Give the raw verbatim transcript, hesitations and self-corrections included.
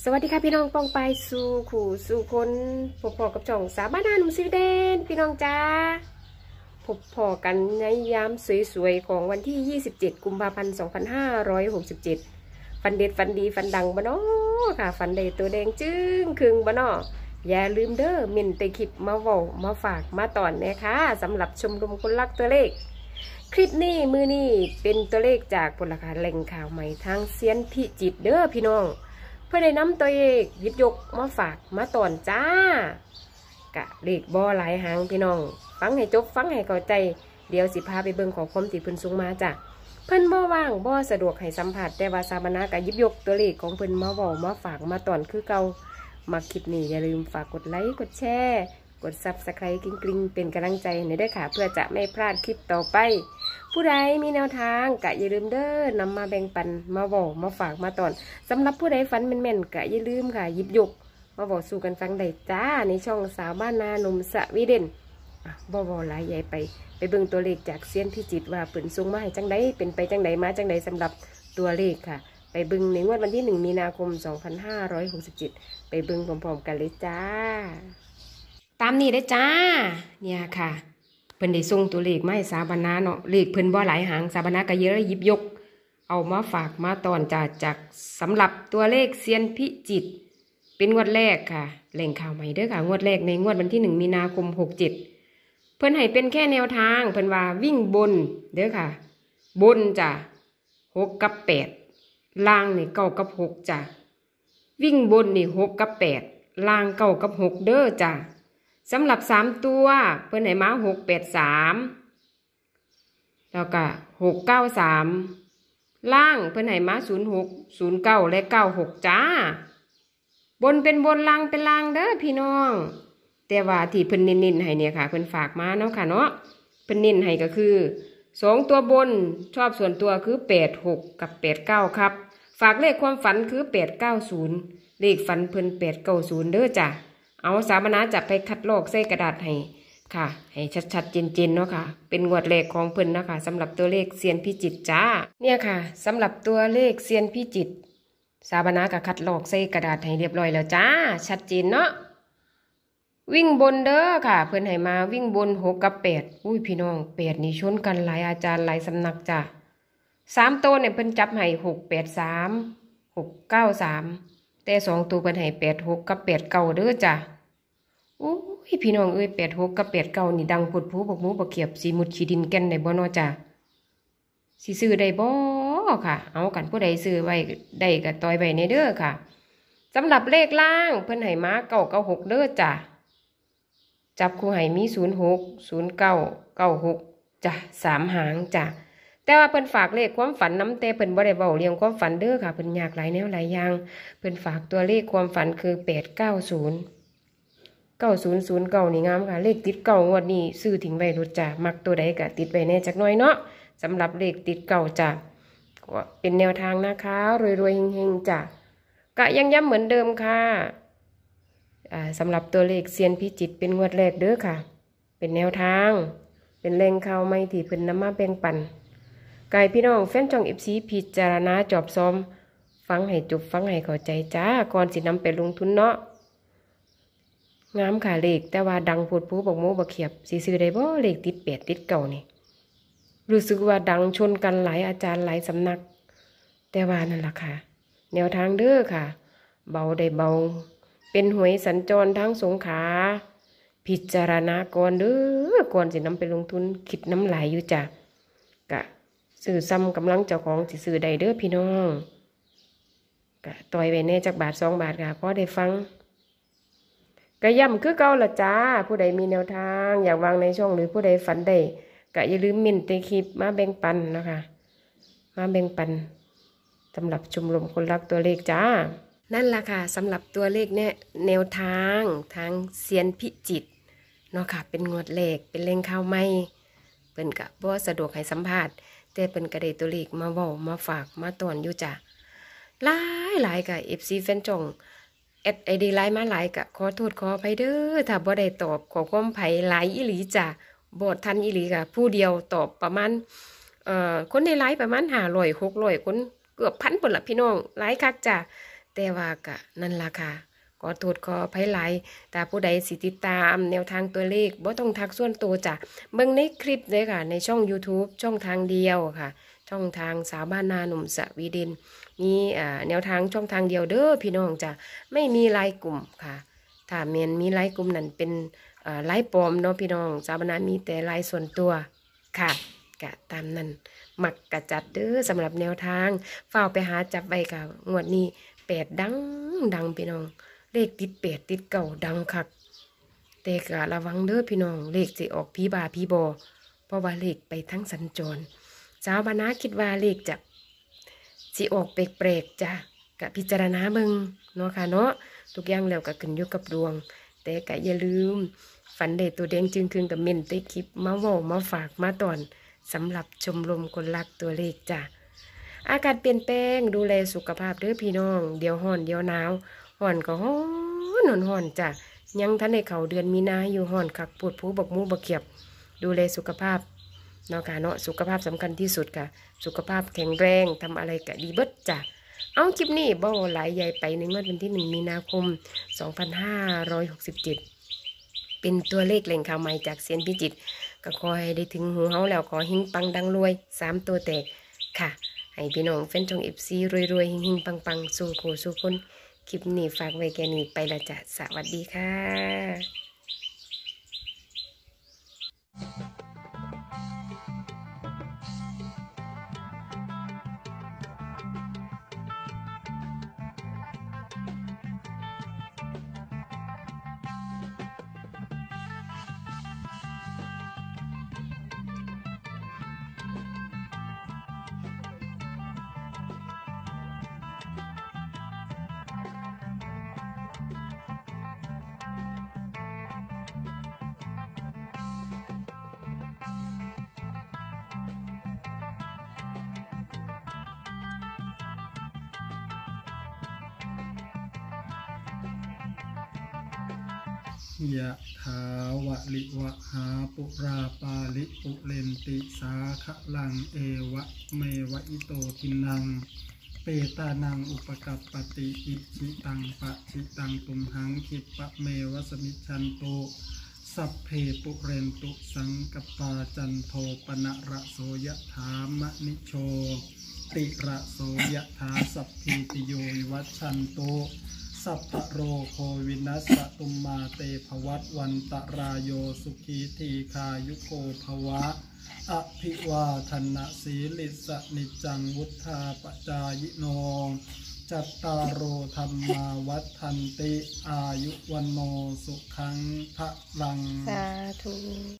สวัสดีค่ะพี่น้องปองไปสู่ขู่สู่คนพบพอกับจ่องสาบ้านนาหนุ่มสวีเดนพี่น้องจ้าพบพอกันในยามสวยๆของวันที่ยี่สิบเจ็ดกุมภาพันธ์สองพันห้าร้อยหกสิบเจ็ดฟันเด็ดฟันดีฟันดังบ้านอค่ะฟันเด็ดตัวแดงจึ้งคึงบ้านออย่าลืมเด้อมินเตคลิปมาเว้ามาฝากมาตอนนะคะสำหรับชมรมคนรักตัวเลขคลิปนี้มือนี้เป็นตัวเลขจากผลราคาแหล่งข่าวใหม่ทางเซียนพิจิตเด้อพี่น้องเพื่อได้นำตัวเอกหยิบยกมาฝากมาตอนจ้ากะเลขบ่หลายหางพี่น้องฟังให้จบฟังให้เข้าใจเดี๋ยวสิพาไปเบิ่งขอความที่เพิ่นส่งมาจ้ะเพิ่นบ่ว่างบ่สะดวกให้สัมผัสแต่ว่าสามณะกะหยิบยกตัวเลขของเพิ่นมาเว้ามาฝากมาตอนคือเก่ามาคลิปนี้อย่าลืมฝากกดไลค์กดแชร์กด ซับสไครบ์ กริ๊งๆเป็นกำลังใจให้ด้วยค่ะเพื่อจะไม่พลาดคลิปต่อไปผู้ใดมีแนวทางกะอย่าลืมเด้อนำมาแบ่งปันมาบอกมาฝากมาตอนสำหรับผู้ใดฝันแม่นๆกะอย่าลืมค่ะหยิบยกมาบอกสู่กันฟังได้จ้าในช่องสาวบ้านนาหนุ่มสวีเดนบ่บ่หลายใหญ่ไปไปเบิ่งตัวเลขจากเซียนพิจิตรว่าเปิ่นส่งมาให้จังไดเป็นไปจังไดมาจังไดสำหรับตัวเลขค่ะไปเบิ่งในงวดวันที่หนึ่งมีนาคมสองพันห้าร้อยหกสิบเจ็ดไปเบิ่งพร้อมๆกันเลยจ้าตามนี้ได้จ้าเนี่ยค่ะเพิ่นได้ส่งตัวเลขมาให้สาบานาเนาะเลขเพิ่นบ่หลายหางสาบานาก็เยอะหยิบยกเอามาฝากมาตอนจากจากสำหรับตัวเลขเซียนพิจิตรเป็นงวดแรกค่ะแหล่งข่าวใหม่เด้อค่ะงวดแรกในงวดวันที่หนึ่งมีนาคมหกเจ็ดเพิ่นให้เป็นแค่แนวทางเพิ่นว่าวิ่งบนเด้อค่ะบนจ้ะหกกับแปดล่างนี่เก้ากับหกจ้ะวิ่งบนนี่หกกับแปดล่างเก้ากับหกเด้อจ้ะสำหรับสามตัวเพิ่นให้มาหกแปดสามแล้วก็หกเก้าสามล่างเพิ่นให้มาศูนย์หกศูนย์เก้าและเก้าหกจ้าบนเป็นบนล่างเป็นล่างเด้อพี่น้องแต่ว่าที่เพิ่นเน้นๆให้เนี่ยค่ะเพิ่นฝากมาเนาะค่ะเนาะเพิ่นเน้นให้ก็คือสองตัวบนชอบส่วนตัวคือแปดหกกับแปดเก้าครับฝากเลขความฝันคือแปดเก้าศูนย์เลขฝันเพิ่นแปดเก้าศูนย์เด้อจ้ะเอาสามณะจะไปคัดลอกใส่กระดาษให้ค่ะให้ชัดๆเจนๆเนาะค่ะเป็นงวดเลขของเพิ่นนะคะสำหรับตัวเลขเซียนพิจิตรจ้าเนี่ยค่ะสำหรับตัวเลขเซียนพิจิตรสามณะก็คัดลอกใส่กระดาษให้เรียบร้อยแล้วจ้าชัดเจนเนาะวิ่งบนเด้อค่ะเพิ่นให้มาวิ่งบนหกกับแปดอุ้ยพี่น้องแปดนี่ชนกันหลายอาจารย์หลายสำนักจ้าสามตัวเนี่ยเพิ่นจับให้หกแปดสามหกเก้าสามแต่สองตัวเพิ่นให้แปดหกกับแปดเก้าเด้อจ้าโอ้ยพี่น้องเอ้ยแปดหกกับแปดเก้านี่ดังพุดผู้บกหมูบกเขียบสีมุดขีดินแก่นได้บ่เนาะจ้าสิซื้อได้บ่ค่ะเอากันผู้ใดซื้อไว้ได้ก็ต่อยไว้ในเด้อค่ะสำหรับเลขล่างเพิ่นให้มาเก้าเก้าหกเด้อจ้าจับคู่ให้มีศูนย์หกศูนย์เก้าเก้าหกจ้ะสามหางจ้ะแต่ว่าเพิ่นฝากเลขความฝันน้ำแต่เพิ่นบ่ได้เว้าเรียงความฝันเด้อค่ะเพิ่นอยากหลายแนวหลายอย่างเพิ่นฝากตัวเลขความฝันคือแปดเก้าศูนย์เก้าศูนย์ศูนย์เก้านี่งามค่ะเลขติดเก้างวดนี้ซื้อทิ้งไว้รถจ้ะมักตัวใดก็ติดไว้แน่จักหน่อยเนาะสำหรับเลขติดเก้าจ้ะก็เป็นแนวทางนะคะรวยๆเฮงๆจ้ะก็ยังย้ำเหมือนเดิมค่ะสำหรับตัวเลขเซียนพิจิตรเป็นงวดแรกเด้อค่ะเป็นแนวทางเป็นแรงข่าวไม่ที่เพิ่นนำมาแบ่งปันไก่พี่น้องแฟนช่อง เอฟ ซี พิจารณาจอบซ้อมฟังให้จบฟังให้เข้าใจจ้าก่อนสินำไปลงทุนเนาะงามค่ะเลขแต่ว่าดังพูดผู้บอกโมบอกเขียบสิซื้อได้บ่เลขติดแปดติดเก่านี่รู้สึกว่าดังชนกันหลายอาจารย์หลายสำนักแต่ว่านั่นล่ะค่ะแนวทางเด้อค่ะเบาได้เบาเป็นหวยสัญจรทั้งสงขลาพิจารณาก่อนเด้อก่อนสินำไปลงทุนคิดน้ำลายอยู่จ้ะกะซื้อซ้ำกำลังเจ้าของสิซื้อใดเด้อพี่น้องกะต่อยไว้แน่จากบาทสองบาทค่ะพอได้ฟังกะย่ำคือเก่าละจ้าผู้ใดมีแนวทางอยากวางในช่องหรือผู้ใดฝันได้กะอย่าลืมมินเตคลิปมาแบ่งปันนะคะมาแบ่งปันสำหรับชมรมคนรักตัวเลขจ้านั่นล่ะค่ะสำหรับตัวเลขเนี่ยแนวทางทางเซียนพิจิตรเนาะค่ะเป็นงวดเลขเป็นเลงข้าวไม่เปิ้นกะบ่สะดวกให้สัมภาษณ์แต่เปิ้นก็ได้ตัวเลขมาเว้ามาฝากมาตอนอยู่จ้ะหลายหลายกะ เอฟ ซี แฟนจ่องแอดไอดีไลน์มาหลายกะขอโทษขออภัยเด้อถ้าบ่ได้ตอบขอความไผหลายอีหลีจ้ะบ่ทันอีหลีกะผู้เดียวตอบประมาณเอ่อคนในไลน์ประมาณห้าร้อย หกร้อยคนเกือบพันพุ่นล่ะพี่น้องหลายคักจ้ะแต่ว่ากะนั่นล่ะค่ะขอโทษขออภัยหลายแต่ผู้ใดสิติดตามแนวทางตัวเลขบ่ต้องทักส่วนตัวจ้ะเบิ่งในคลิปเลยค่ะในช่อง YouTube ช่องทางเดียวค่ะช่องทางสาวบ้านนาหนุ่มสวีเดนมีอ่าแนวทางช่องทางเดียวเด้อพี่น้องจ้ะไม่มีไลน์กลุ่มค่ะถ้าแม่นมีไลน์กลุ่มนั่นเป็นอ่าไลน์ปลอมเนาะพี่น้องสาวบ้านนามีแต่ไลน์ส่วนตัวค่ะกะตามนั้นมักกะจัดเด้อสำหรับแนวทางเฝ้าไปหาจับไว้ค่ะงวดนี้แปดดังดังพี่น้องเลขติดแปดติดเก่าดังคักแต่กะระวังเด้อพี่น้องเลขสิออกพี่บาพี่บอเพราะว่าเลขไปทั้งสัญจรสาวบานาคิดว่าเลขจะสิออกแปลกๆจ้ะกะพิจารณาเบิ่งเนาะค่ะเนาะทุกอย่างแล้วก็ขึ้นอยู่กับดวงแต่กะอย่าลืมฝันเด็ดตัวแดงจึงคืนกับเมนเตคลิปมาเว้ามาฝากมาตอนสำหรับชมรมคนรักตัวเลขจ้ะอากาศเปลี่ยนแปลงดูแลสุขภาพเด้อพี่น้องเดี๋ยวร้อนเดี๋ยวหนาวร้อนก็ร้อนร้อนจ้ะยังทันในเขาเดือนมีนาอยู่ร้อนคักปวดผู้บักมูบักเขียบดูแลสุขภาพเนาะค่ะเนาะสุขภาพสำคัญที่สุดค่ะสุขภาพแข็งแรงทำอะไรก็ดีเบิดจ้ะเอาคลิปนี้บ่หลายใหญ่ไปในงวดวันที่หนึ่งมีนาคมสองพันห้าร้อยหกสิบเจ็ดเป็นตัวเลขแหล่งข่าวใหม่จากเซียนพิจิตรก็ขอให้ได้ถึงหูเฮาแล้วขอหิ้งปังดังรวยสามตัวแตกค่ะให้พี่น้องแฟนจงเอฟซีรวยๆหิ้งๆปังๆสู้โคสู้คนคลิปนี้ฝากไว้แค่นี้ไปละจ้ะสวัสดีค่ะยะถาวะลิวะหาปุราปาลิปุเรนติสาคะลังเอวะเมวะอิโตทินังเปตานังอุปกัปปติอิชิตังปะชิตังตุมหังคิปะเมวะสมิชันโตสัพเพปุเรนตุสังกปาจันโทปนะระโสยะถามะนิโชติระโสยะถาสัพพิติโยวัชชันโตสัพพะโรโควินัสสตุมมาเตภวัตวันตรายโยสุขีทีคายุโกภวะอภิวาทนะสีลิสนิจังวุธาปจายโนจัตตารโอธรรมาวัฏันติอายุวันโนสุขังพะลังสาธุ